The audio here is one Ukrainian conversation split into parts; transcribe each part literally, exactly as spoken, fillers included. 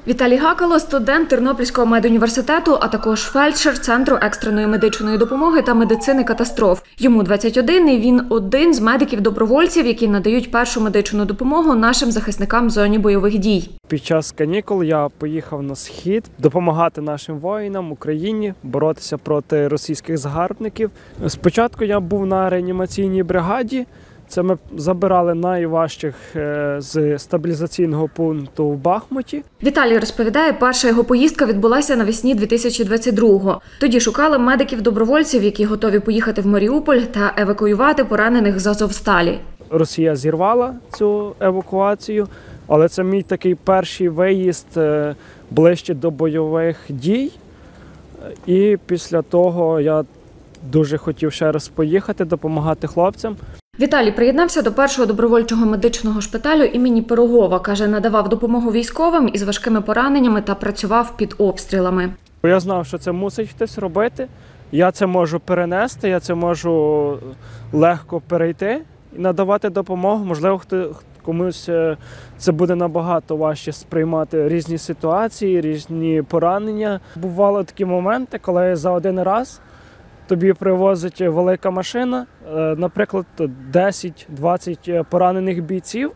Віталій Гакало – студент Тернопільського медуніверситету, а також фельдшер Центру екстреної медичної допомоги та медицини катастроф. Йому двадцять один і він один з медиків-добровольців, які надають першу медичну допомогу нашим захисникам в зоні бойових дій. Під час канікул я поїхав на Схід допомагати нашим воїнам в Україні боротися проти російських загарбників. Спочатку я був на реанімаційній бригаді. Це ми забирали найважчих з стабілізаційного пункту в Бахмуті. Віталій розповідає, перша його поїздка відбулася навесні дві тисячі двадцять другого. Тоді шукали медиків-добровольців, які готові поїхати в Маріуполь та евакуювати поранених з Азовсталі. Росія зірвала цю евакуацію, але це мій такий перший виїзд ближче до бойових дій. І після того я дуже хотів ще раз поїхати, допомагати хлопцям. Віталій приєднався до першого добровольчого медичного шпиталю імені Пирогова. Каже, надавав допомогу військовим із важкими пораненнями та працював під обстрілами. Я знав, що це мусить хтось робити. Я це можу перенести, я це можу легко перейти і надавати допомогу. Можливо, комусь це буде набагато важче сприймати різні ситуації, різні поранення. Бували такі моменти, коли за один раз тобі привозить велика машина, наприклад, десять-двадцять поранених бійців,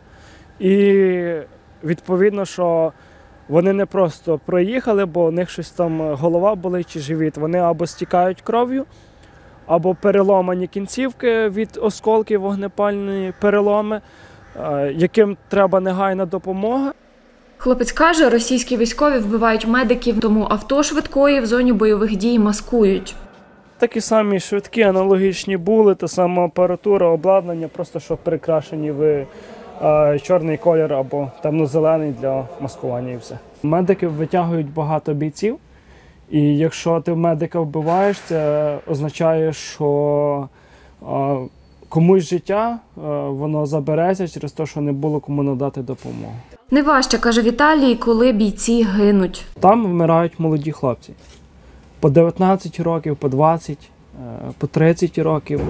і відповідно, що вони не просто проїхали, бо у них щось там голова болить чи живіт. Вони або стікають кров'ю, або переломані кінцівки від осколків, вогнепальні переломи, яким треба негайна допомога. Хлопець каже, російські військові вбивають медиків, тому авто швидкої в зоні бойових дій маскують. Такі самі швидкі, аналогічні були, та сама апаратура, обладнання, просто що прикрашені в е, чорний колір або темно-зелений для маскування і все. Медики витягують багато бійців, і якщо ти медика вбиваєш, це означає, що е, комусь життя е, воно забереться через те, що не було кому надати допомогу. Не важче, каже Віталій, коли бійці гинуть. Там вмирають молоді хлопці. По дев'ятнадцять років, по двадцять, по тридцять років.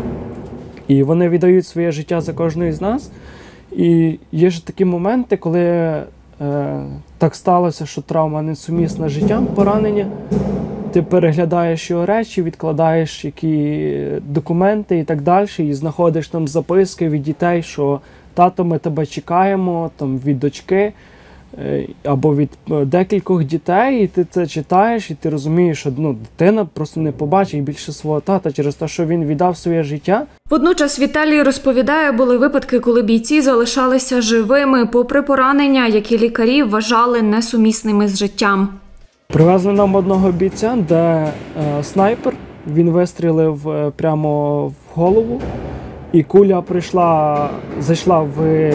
І вони віддають своє життя за кожного з нас. І є ж такі моменти, коли е, так сталося, що травма несумісна з життям, поранення. Ти переглядаєш його речі, відкладаєш які документи і так далі, і знаходиш там записки від дітей, що «Тато, ми тебе чекаємо», там, від дочки, або від декількох дітей, і ти це читаєш, і ти розумієш, що ну, дитина просто не побачить більше свого тата через те, що він віддав своє життя. Водночас Віталій розповідає, були випадки, коли бійці залишалися живими, попри поранення, які лікарі вважали несумісними з життям. Привезли нам одного бійця, де е, снайпер, він вистрілив е, прямо в голову, і куля прийшла, зайшла в е,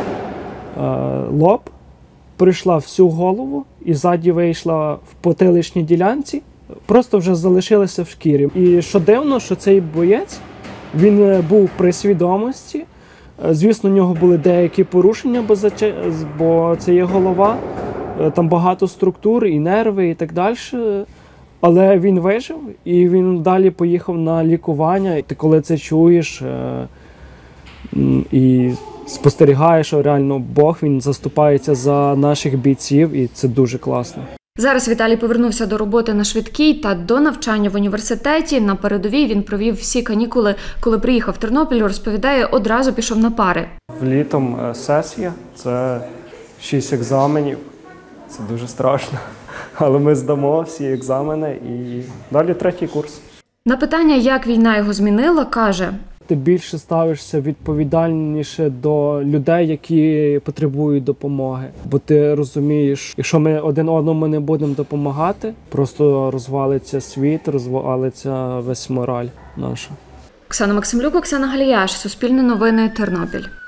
лоб, прийшла всю голову і ззаді вийшла в потиличній ділянці, просто вже залишилася в шкірі. І що дивно, що цей боєць, він був при свідомості. Звісно, у нього були деякі порушення, бо це є голова, там багато структур і нерви і так далі. Але він вижив і він далі поїхав на лікування. І ти коли це чуєш і спостерігаєш, що реально Бог, він заступається за наших бійців, і це дуже класно. Зараз Віталій повернувся до роботи на швидкій та до навчання в університеті. На передовій він провів всі канікули. Коли приїхав в Тернопіль, розповідає, одразу пішов на пари. Літом сесія, це шість екзаменів, це дуже страшно. Але ми здамо всі екзамени і далі третій курс. На питання, як війна його змінила, каже: ти більше ставишся відповідальніше до людей, які потребують допомоги. Бо ти розумієш, якщо ми один одному не будемо допомагати, просто розвалиться світ, розвалиться весь мораль наша. Оксана Максимлюк, Оксана Галіяш, Суспільне новини, Тернопіль.